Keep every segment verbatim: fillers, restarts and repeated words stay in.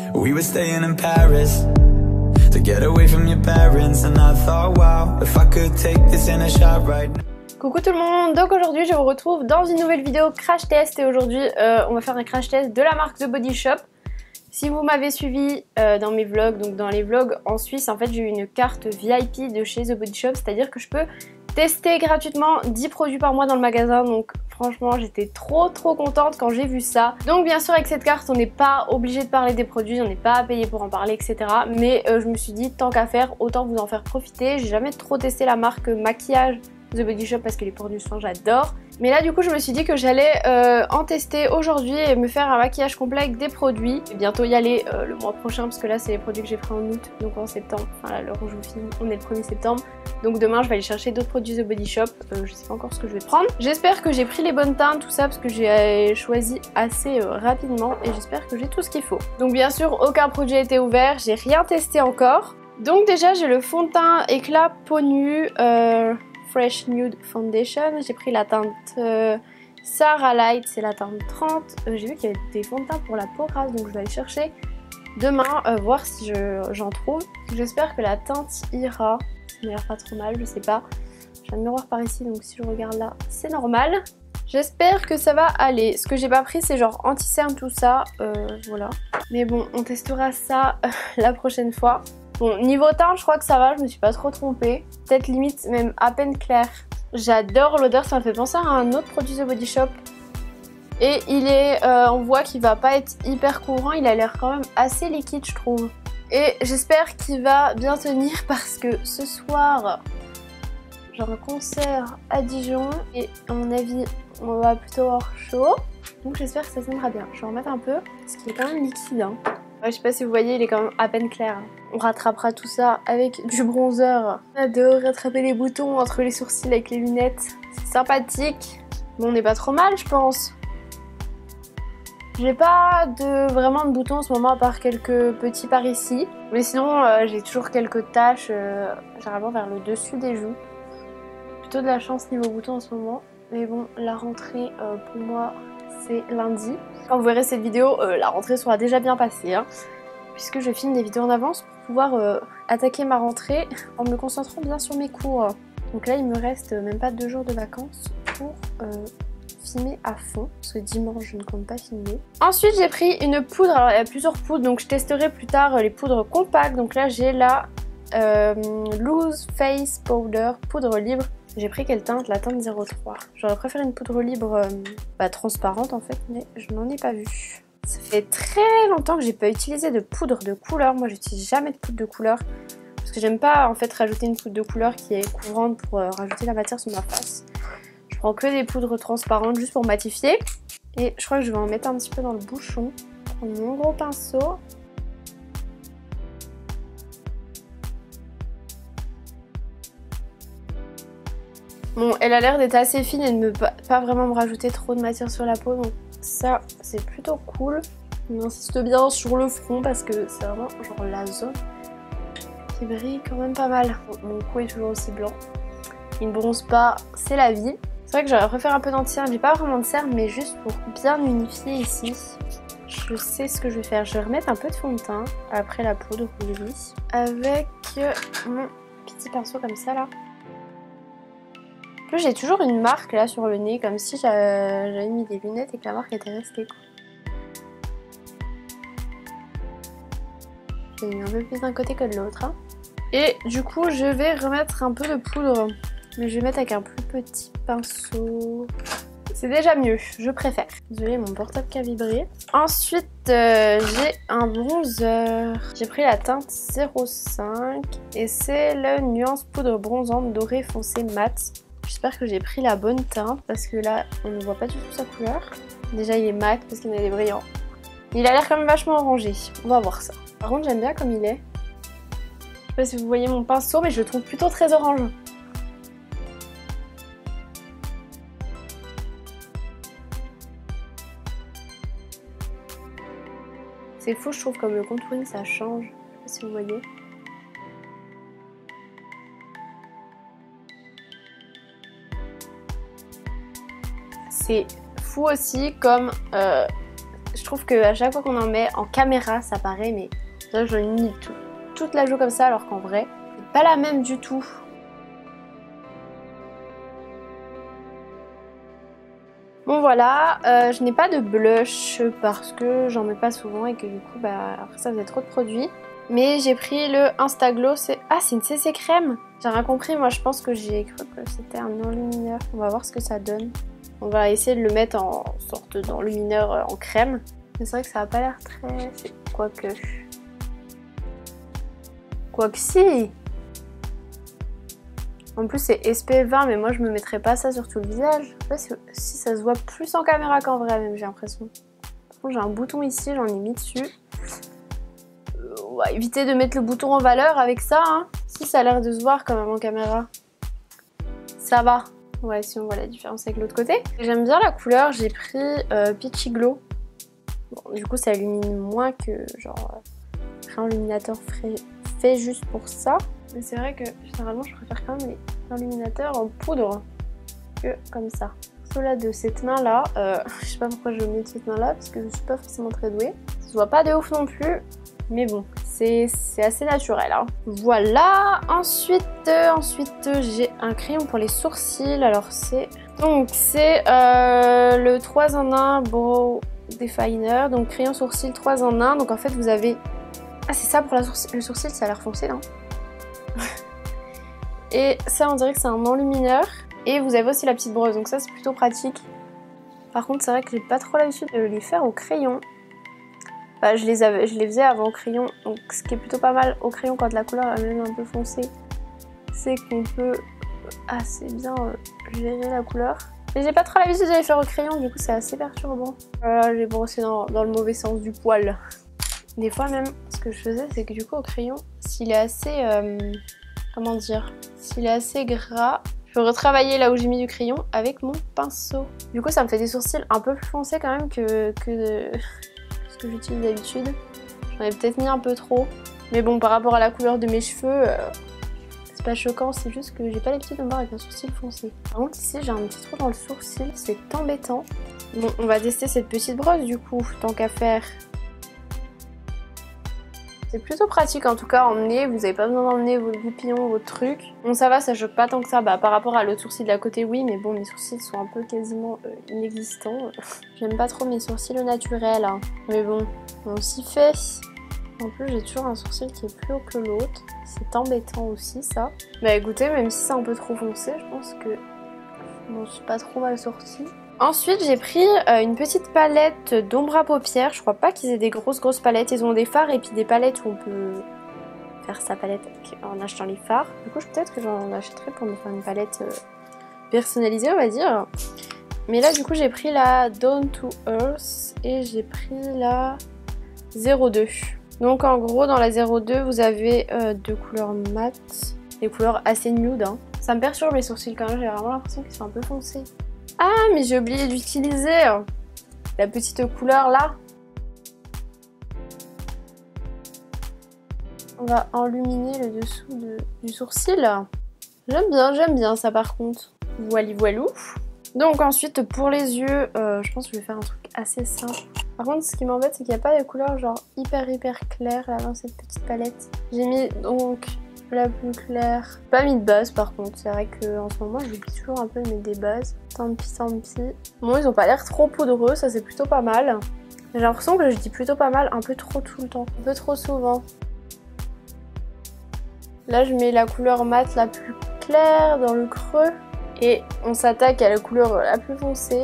We were staying in Paris to get away from your parents, and I thought, wow, if I could take this in a shot right now. Coucou tout le monde, donc aujourd'hui je vous retrouve dans une nouvelle vidéo crash test et aujourd'hui euh, on va faire un crash test de la marque The Body Shop. Si vous m'avez suivi euh, dans mes vlogs, donc dans les vlogs en Suisse, en fait j'ai eu une carte V I P de chez The Body Shop, c'est-à-dire que je peux tester gratuitement dix produits par mois dans le magasin, donc franchement j'étais trop trop contente quand j'ai vu ça. Donc bien sûr avec cette carte on n'est pas obligé de parler des produits, on n'est pas payé pour en parler, et cetera. Mais euh, je me suis dit tant qu'à faire, autant vous en faire profiter. J'ai jamais trop testé la marque maquillage The Body Shop parce que les produits soins j'adore. Mais là du coup je me suis dit que j'allais euh, en tester aujourd'hui et me faire un maquillage complet avec des produits. Et bientôt y aller euh, le mois prochain parce que là c'est les produits que j'ai pris en août, donc en septembre. Enfin là l'heure où je vous filme on est le premier septembre. Donc demain je vais aller chercher d'autres produits The Body Shop. Euh, je sais pas encore ce que je vais prendre. J'espère que j'ai pris les bonnes teintes, tout ça, parce que j'ai choisi assez euh, rapidement et j'espère que j'ai tout ce qu'il faut. Donc bien sûr aucun produit a été ouvert, j'ai rien testé encore. Donc déjà j'ai le fond de teint éclat peau nue euh, Fresh Nude Foundation. J'ai pris la teinte euh, Sarah Light, c'est la teinte trente. Euh, j'ai vu qu'il y avait des fonds de teint pour la peau rase, donc je vais aller chercher demain, euh, voir si j'en trouve. J'espère que la teinte ira. Ça m'a l'air pas trop mal, je sais pas. J'ai un miroir par ici, donc si je regarde là, c'est normal. J'espère que ça va aller. Ce que j'ai pas pris, c'est genre anti-cerne, tout ça. Euh, voilà. Mais bon, on testera ça euh, la prochaine fois. Bon, niveau teint, je crois que ça va, je me suis pas trop trompée. Peut-être limite même à peine clair. J'adore l'odeur, ça me fait penser à un autre produit The Body Shop. Et il est, euh, on voit qu'il va pas être hyper courant, il a l'air quand même assez liquide je trouve. Et j'espère qu'il va bien tenir parce que ce soir, j'ai un concert à Dijon et à mon avis, on va plutôt avoir chaud. Donc j'espère que ça tiendra bien. Je vais en remettre un peu parce qu'il est quand même liquide. Hein. Ouais, je sais pas si vous voyez, il est quand même à peine clair. On rattrapera tout ça avec du bronzer. On adore rattraper les boutons entre les sourcils avec les lunettes. C'est sympathique. Bon, on n'est pas trop mal, je pense. J'ai pas de, vraiment de boutons en ce moment à part quelques petits par ici. Mais sinon, euh, j'ai toujours quelques taches, euh, généralement vers le dessus des joues. Plutôt de la chance niveau boutons en ce moment. Mais bon, la rentrée euh, pour moi, c'est lundi. Quand vous verrez cette vidéo, euh, la rentrée sera déjà bien passée. Hein, puisque je filme des vidéos en avance pour pouvoir euh, attaquer ma rentrée en me concentrant bien sur mes cours. Donc là, il me reste même pas deux jours de vacances pour euh, filmer à fond. Parce que dimanche, je ne compte pas filmer. Ensuite, j'ai pris une poudre. Alors, il y a plusieurs poudres, donc je testerai plus tard les poudres compactes. Donc là, j'ai la euh, Loose Face Powder, poudre libre. J'ai pris quelle teinte? La teinte zéro trois. J'aurais préféré une poudre libre euh, bah, transparente en fait, mais je n'en ai pas vu. Ça fait très longtemps que j'ai pas utilisé de poudre de couleur. Moi j'utilise jamais de poudre de couleur parce que j'aime pas en fait rajouter une poudre de couleur qui est couvrante pour euh, rajouter la matière sur ma face. Je prends que des poudres transparentes juste pour matifier. Et je crois que je vais en mettre un petit peu dans le bouchon. Prendre mon gros pinceau. Bon, elle a l'air d'être assez fine et de ne pas vraiment me rajouter trop de matière sur la peau, donc ça c'est plutôt cool. On insiste bien sur le front parce que c'est vraiment genre la zone qui brille quand même pas mal. Mon cou est toujours aussi blanc. Il ne bronze pas, c'est la vie. C'est vrai que j'aurais préféré un peu d'anti-cerne, j'ai pas vraiment de cerne mais juste pour bien unifier ici. Je sais ce que je vais faire, je vais remettre un peu de fond de teint après la poudre oui, avec mon petit pinceau comme ça là. En plus j'ai toujours une marque là sur le nez comme si j'avais mis des lunettes et que la marque était restée. J'ai mis un peu plus d'un côté que de l'autre. Hein. Et du coup je vais remettre un peu de poudre. Mais je vais mettre avec un plus petit pinceau. C'est déjà mieux, je préfère. Désolée, mon portable qui a vibré. Ensuite euh, j'ai un bronzer. J'ai pris la teinte zéro cinq. Et c'est la nuance poudre bronzante dorée foncé mat. J'espère que j'ai pris la bonne teinte parce que là on ne voit pas du tout sa couleur. Déjà il est mat parce qu'il est brillant. Il a l'air quand même vachement orangé. On va voir ça. Par contre j'aime bien comme il est. Je sais pas si vous voyez mon pinceau mais je le trouve plutôt très orange. C'est fou je trouve comme le contouring ça change. Je sais pas si vous voyez. C'est fou aussi comme euh, je trouve trouve qu'à chaque fois qu'on en met en caméra, ça paraît, mais là j'en ai mis tout, toute la joue comme ça, alors qu'en vrai, c'est pas la même du tout. Bon voilà, euh, je n'ai pas de blush parce que j'en mets pas souvent et que du coup, bah, après ça faisait trop de produits. Mais j'ai pris le Instaglow, c'est... Ah, c'est une C C crème. J'ai rien compris, moi je pense que j'ai cru que c'était un enlumineur. On va voir ce que ça donne. On va essayer de le mettre en sorte d'enlumineur en crème. Mais c'est vrai que ça a pas l'air très... Quoique... Quoique si. En plus c'est S P F vingt, mais moi je me mettrais pas ça sur tout le visage. Je sais pas si, si ça se voit plus en caméra qu'en vrai même, j'ai l'impression. Par contre j'ai un bouton ici, j'en ai mis dessus. On va éviter de mettre le bouton en valeur avec ça, hein. Si ça a l'air de se voir quand même en caméra. Ça va. Ouais, si on voit la différence avec l'autre côté. J'aime bien la couleur, j'ai pris euh, Peachy Glow. Bon, du coup ça illumine moins que genre un illuminateur fait, fait juste pour ça. Mais c'est vrai que généralement je préfère quand même les illuminateurs en poudre que comme ça. Ceux-là de cette main là, euh, je sais pas pourquoi je le mets de cette main là parce que je suis pas forcément très douée. Ça se voit pas de ouf non plus. Mais bon, c'est assez naturel. Hein. Voilà, ensuite, euh, ensuite j'ai un crayon pour les sourcils. Alors c'est donc c'est euh, le trois en un Brow Definer. Donc crayon sourcil trois en un. Donc en fait vous avez... Ah c'est ça pour la sourcil... le sourcil, ça a l'air foncé non? Et ça on dirait que c'est un enlumineur. Et vous avez aussi la petite brosse, donc ça c'est plutôt pratique. Par contre c'est vrai que j'ai pas trop l'habitude de les faire au crayon. Bah, je, les avais, je les faisais avant au crayon, donc ce qui est plutôt pas mal au crayon quand la couleur est même un peu foncée, c'est qu'on peut assez bien euh, gérer la couleur. Mais j'ai pas trop l'habitude de les faire au crayon, du coup c'est assez perturbant. Voilà, j'ai brossé dans, dans le mauvais sens du poil. Des fois même, ce que je faisais, c'est que du coup au crayon, s'il est assez... Euh, comment dire, s'il est assez gras, je peux retravailler là où j'ai mis du crayon avec mon pinceau. Du coup ça me fait des sourcils un peu plus foncés quand même que... que de... que j'utilise d'habitude. J'en ai peut-être mis un peu trop. Mais bon, par rapport à la couleur de mes cheveux, euh, c'est pas choquant. C'est juste que j'ai pas l'habitude de me voir avec un sourcil foncé. Par contre, ici, j'ai un petit trou dans le sourcil. C'est embêtant. Bon, on va tester cette petite brosse du coup, tant qu'à faire. C'est plutôt pratique en tout cas à emmener. Vous avez pas besoin d'emmener vos goupillons, vos trucs. Bon, ça va, ça choque pas tant que ça. Bah, par rapport à l'autre sourcil de la côté, oui. Mais bon, mes sourcils sont un peu quasiment euh, inexistants. J'aime pas trop mes sourcils au naturel. Hein. Mais bon, on s'y fait. En plus, j'ai toujours un sourcil qui est plus haut que l'autre. C'est embêtant aussi, ça. Bah écoutez, même si c'est un peu trop foncé, je pense que je m'en suis pas trop mal sortie. Ensuite, j'ai pris euh, une petite palette d'ombre à paupières. Je crois pas qu'ils aient des grosses grosses palettes. Ils ont des fards et puis des palettes où on peut faire sa palette en achetant les fards. Du coup, peut-être que j'en achèterai pour me faire une palette euh, personnalisée, on va dire. Mais là, du coup, j'ai pris la Down to Earth et j'ai pris la zéro deux. Donc, en gros, dans la zéro deux, vous avez euh, deux couleurs mat, des couleurs assez nude. Hein. Ça me perturbe les sourcils quand même. J'ai vraiment l'impression qu'ils sont un peu foncés. Ah, mais j'ai oublié d'utiliser la petite couleur là. On va enluminer le dessous de, du sourcil. J'aime bien, j'aime bien ça par contre. Voili voilou. Donc ensuite pour les yeux, euh, je pense que je vais faire un truc assez simple. Par contre ce qui m'embête c'est qu'il n'y a pas de couleur genre hyper hyper claire là dans cette petite palette. J'ai mis donc la plus claire. Pas mis de base par contre, c'est vrai qu'en ce moment j'oublie toujours un peu de mettre des bases. Tant pis, tant pis. Bon, ils ont pas l'air trop poudreux, ça c'est plutôt pas mal. J'ai l'impression que je dis plutôt pas mal, un peu trop tout le temps, un peu trop souvent. Là je mets la couleur mat la plus claire dans le creux. Et on s'attaque à la couleur la plus foncée.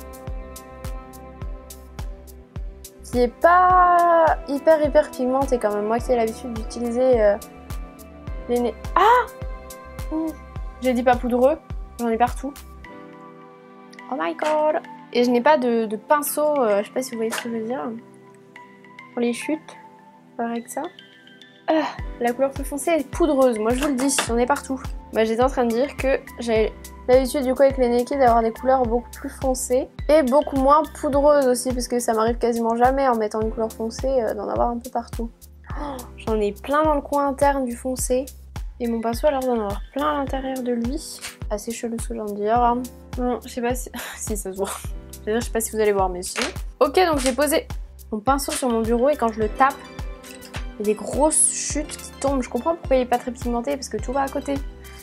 Qui est pas hyper hyper pigmentée quand même. Moi qui ai l'habitude d'utiliser euh, les nez. Ah mmh. J'ai dit pas poudreux, j'en ai partout. Oh my god. Et je n'ai pas de, de pinceau, euh, je sais pas si vous voyez ce que je veux dire. Pour les chutes, pareil que ça. Ah, la couleur plus foncée est poudreuse, moi je vous le dis, j'en ai partout. Bah, j'étais en train de dire que j'ai l'habitude du coup avec les Naked d'avoir des couleurs beaucoup plus foncées et beaucoup moins poudreuses aussi parce que ça m'arrive quasiment jamais en mettant une couleur foncée euh, d'en avoir un peu partout. Oh, j'en ai plein dans le coin interne du foncé et mon pinceau a l'air d'en avoir plein à l'intérieur de lui. Assez chelou ce que j'ai envie de dire. Hein. Bon, je sais pas si... si ça se voit. Je sais pas si vous allez voir mais si. Ok, donc j'ai posé mon pinceau sur mon bureau et quand je le tape, il y a des grosses chutes qui tombent. Je comprends pourquoi il n'est pas très pigmenté parce que tout va à côté.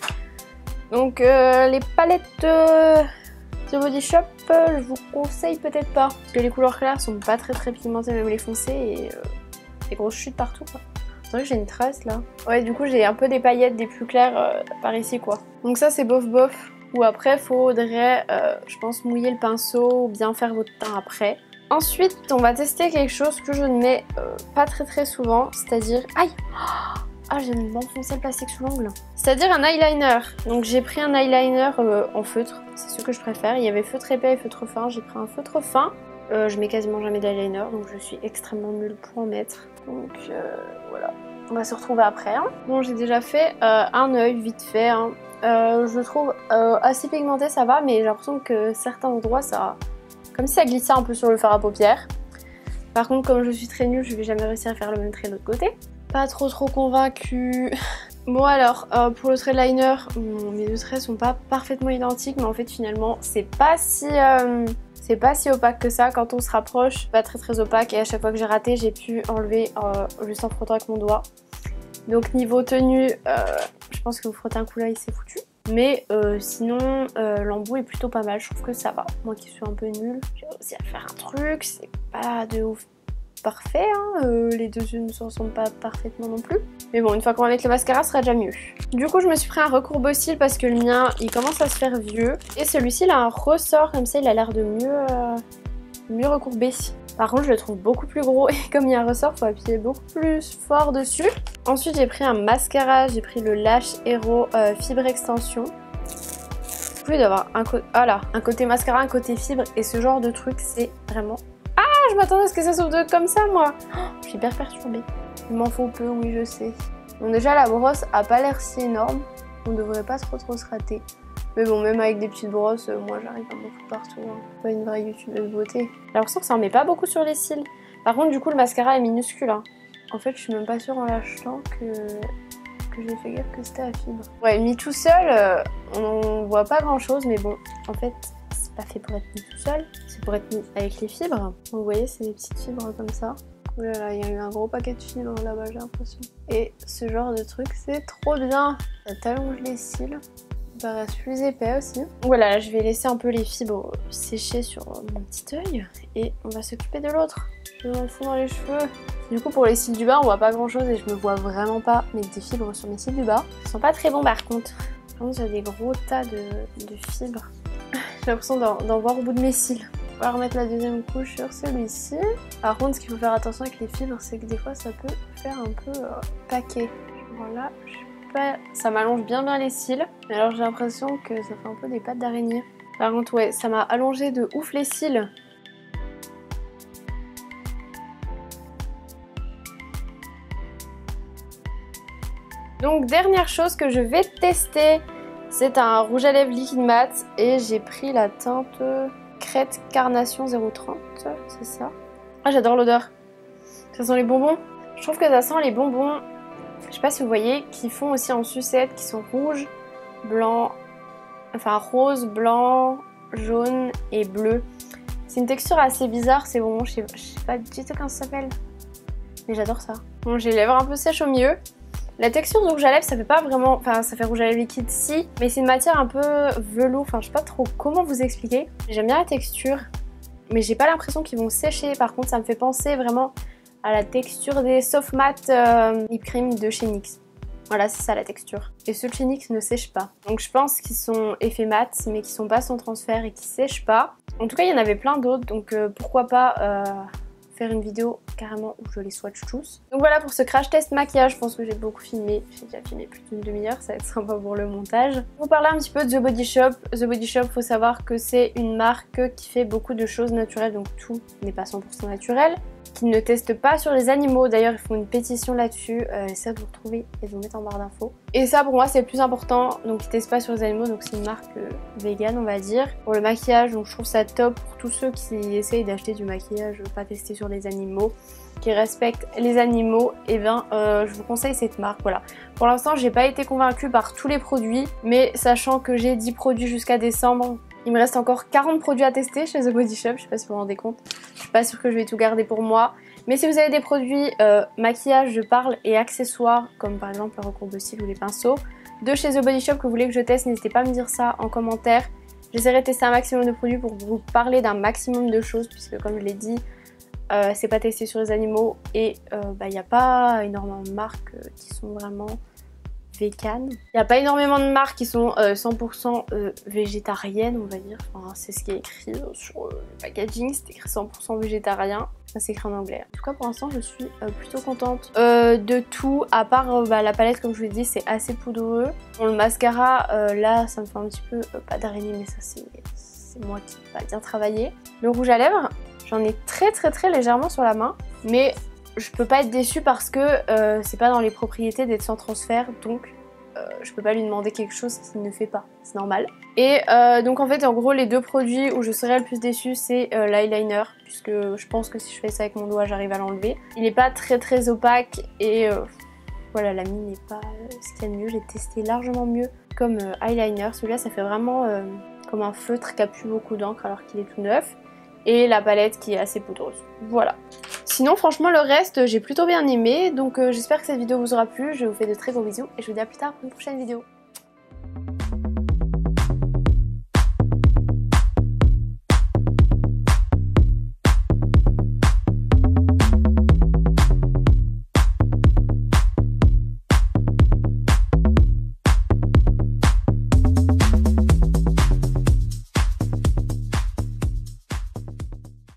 Donc euh, les palettes euh, The Body Shop, euh, je vous conseille peut-être pas. Parce que les couleurs claires sont pas très très pigmentées, même les foncées, et euh, des grosses chutes partout quoi. C'est vrai que j'ai une trace là. Ouais, du coup j'ai un peu des paillettes des plus claires euh, par ici quoi. Donc ça c'est bof bof. Ou après faudrait, euh, je pense, mouiller le pinceau ou bien faire votre teint après. Ensuite on va tester quelque chose que je ne mets euh, pas très très souvent, c'est-à-dire... Aïe! Ah, j'ai m'enfoncé le plastique sous l'ongle. C'est-à-dire un eyeliner. Donc j'ai pris un eyeliner euh, en feutre, c'est ce que je préfère. Il y avait feutre épais et feutre fin, j'ai pris un feutre fin. Euh, je mets quasiment jamais d'eyeliner, donc je suis extrêmement nulle pour en mettre. Donc euh, voilà, on va se retrouver après. Hein. Bon, j'ai déjà fait euh, un œil vite fait. Hein. Euh, je le trouve euh, assez pigmenté, ça va, mais j'ai l'impression que certains endroits, ça, comme si ça glissait un peu sur le fard à paupières. Par contre, comme je suis très nulle, je vais jamais réussir à faire le même trait de l'autre côté. Pas trop trop convaincue. Bon alors, euh, pour le trait de liner, bon, mes deux traits sont pas parfaitement identiques, mais en fait finalement c'est pas si euh, c'est pas si opaque que ça quand on se rapproche. Pas très très opaque et à chaque fois que j'ai raté, j'ai pu enlever euh, juste en frottant avec mon doigt. Donc niveau tenue, euh, je pense que vous frottez un coup là, il s'est foutu. Mais euh, sinon, euh, l'embout est plutôt pas mal, je trouve que ça va. Moi qui suis un peu nulle, j'ai réussi à faire un truc, c'est pas de ouf parfait, hein. euh, les deux yeux ne se ressemblent pas parfaitement non plus. Mais bon, une fois qu'on va mettre le mascara, ce sera déjà mieux. Du coup, je me suis pris un recourbe cils parce que le mien, il commence à se faire vieux. Et celui-ci, il a un ressort comme ça, il a l'air de mieux, euh, mieux recourber. Par contre, je le trouve beaucoup plus gros et comme il y a un ressort, il faut appuyer beaucoup plus fort dessus. Ensuite, j'ai pris un mascara, j'ai pris le Lash Hero euh, Fibre Extension. Plus d'avoir un, co voilà, un côté mascara, un côté fibre et ce genre de truc, c'est vraiment... Je m'attendais à ce que ça s'ouvre comme ça moi. Oh, je suis hyper perturbée. Il m'en faut peu, oui je sais. Bon déjà la brosse a pas l'air si énorme. On devrait pas trop trop se rater. Mais bon même avec des petites brosses, euh, moi j'arrive à m'en foutre partout. Hein. Pas une vraie youtubeuse beauté. J'ai l'impression que ça en met pas beaucoup sur les cils. Par contre du coup le mascara est minuscule. Hein. En fait je suis même pas sûre en l'achetant que, que j'ai fait gaffe que c'était à fibre. Ouais mis tout seul, euh, on voit pas grand chose mais bon en fait... pas fait pour être mis tout seul, c'est pour être mis avec les fibres. Donc vous voyez, c'est des petites fibres comme ça. Oh là là, il y a eu un gros paquet de fibres là-bas, j'ai l'impression. Et ce genre de truc, c'est trop bien. Ça t'allonge les cils. Ça reste plus épais aussi. Voilà, là, je vais laisser un peu les fibres sécher sur mon petit œil. Et on va s'occuper de l'autre. Je m'en fous dans les cheveux. Du coup, pour les cils du bas, on voit pas grand chose et je me vois vraiment pas mettre des fibres sur mes cils du bas. Ils sont pas très bons par contre. Par contre, j'ai des gros tas de, de fibres. J'ai l'impression d'en voir au bout de mes cils. On va remettre la deuxième couche sur celui-ci. Par contre, ce qu'il faut faire attention avec les fibres, c'est que des fois, ça peut faire un peu euh, paquet. Voilà, je sais pas... ça m'allonge bien bien les cils. Mais alors, j'ai l'impression que ça fait un peu des pattes d'araignée. Par contre, ouais, ça m'a allongé de ouf les cils. Donc, dernière chose que je vais tester. C'est un rouge à lèvres liquide mat et j'ai pris la teinte Crête Carnation zéro trente, c'est ça. Ah j'adore l'odeur. Ça sent les bonbons. Je trouve que ça sent les bonbons, je sais pas si vous voyez, qui font aussi en sucette, qui sont rouges, blancs, enfin rose, blanc, jaune et bleu. C'est une texture assez bizarre ces bonbons, je sais, je sais pas du tout comment ça s'appelle. Mais j'adore ça. Bon j'ai les lèvres un peu sèches au milieu. La texture du rouge à lèvres, ça fait pas vraiment... Enfin, ça fait rouge à lèvres liquide, si. Mais c'est une matière un peu velours. Enfin, je sais pas trop comment vous expliquer. J'aime bien la texture. Mais j'ai pas l'impression qu'ils vont sécher. Par contre, ça me fait penser vraiment à la texture des soft matte euh, lip cream de chez N Y X. Voilà, c'est ça la texture. Et ceux de chez N Y X ne sèchent pas. Donc je pense qu'ils sont effets mat, mais qui sont pas sans transfert et qui sèchent pas. En tout cas, il y en avait plein d'autres. Donc euh, pourquoi pas... Euh... faire une vidéo carrément où je les swatch tous. Donc voilà pour ce crash test maquillage, je pense que j'ai beaucoup filmé, j'ai déjà filmé plus d'une demi-heure, ça va être sympa pour le montage. Pour vous parler un petit peu de The Body Shop, The Body Shop, faut savoir que c'est une marque qui fait beaucoup de choses naturelles, donc tout n'est pas cent pour cent naturel, qui ne testent pas sur les animaux, d'ailleurs ils font une pétition là-dessus, euh, j'essaie de vous retrouver et de vous mettre en barre d'infos. Et ça pour moi c'est le plus important, donc ils testent pas sur les animaux, donc c'est une marque euh, vegan on va dire. Pour le maquillage, donc je trouve ça top pour tous ceux qui essayent d'acheter du maquillage pas testé sur les animaux, qui respectent les animaux, et bien euh, je vous conseille cette marque, voilà. Pour l'instant j'ai pas été convaincue par tous les produits, mais sachant que j'ai dix produits jusqu'à décembre, il me reste encore quarante produits à tester chez The Body Shop, je sais pas si vous vous rendez compte. Je suis pas sûre que je vais tout garder pour moi. Mais si vous avez des produits euh, maquillage, je parle, et accessoires, comme par exemple le recourbe de cils ou les pinceaux, de chez The Body Shop que vous voulez que je teste, n'hésitez pas à me dire ça en commentaire. J'essaierai de tester un maximum de produits pour vous parler d'un maximum de choses, puisque comme je l'ai dit, euh, c'est pas testé sur les animaux et il euh, bah, n'y a pas énormément de marques euh, qui sont vraiment véganes. Il n'y a pas énormément de marques qui sont euh, cent pour cent euh, végétariennes, on va dire. Enfin, c'est ce qui est écrit euh, sur euh, le packaging, c'est écrit cent pour cent végétarien. Ça c'est écrit en anglais. En tout cas pour l'instant je suis euh, plutôt contente euh, de tout, à part euh, bah, la palette comme je vous l'ai dit c'est assez poudreux. Bon, le mascara euh, là ça me fait un petit peu, euh, pas d'araignée mais ça c'est moi qui va bien travailler. Le rouge à lèvres, j'en ai très très très légèrement sur la main, mais je peux pas être déçue parce que euh, c'est pas dans les propriétés d'être sans transfert, donc euh, je peux pas lui demander quelque chose qu'il ne fait pas, c'est normal. Et euh, donc en fait en gros les deux produits où je serais le plus déçue c'est euh, l'eyeliner, puisque je pense que si je fais ça avec mon doigt j'arrive à l'enlever. Il est pas très très opaque et euh, voilà, la mine n'est pas euh, ce qu'il y a de mieux, j'ai testé largement mieux comme euh, eyeliner. Celui-là ça fait vraiment euh, comme un feutre qui a plus beaucoup d'encre alors qu'il est tout neuf. Et la palette qui est assez poudreuse. Voilà. Sinon franchement le reste j'ai plutôt bien aimé. Donc euh, j'espère que cette vidéo vous aura plu. Je vous fais de très gros bisous et je vous dis à plus tard pour une prochaine vidéo.